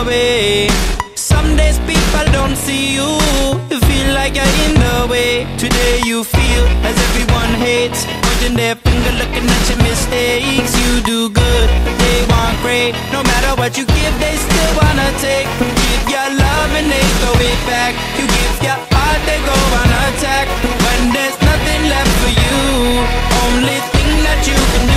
way. Some days people don't see you, you feel like you're in the way. Today you feel as everyone hates, pointing their finger looking at your mistakes. You do good, but they want great. No matter what you give, they still wanna take. Give your love and they throw it back. You give your heart, they go on attack. When there's nothing left for you, only thing that you can do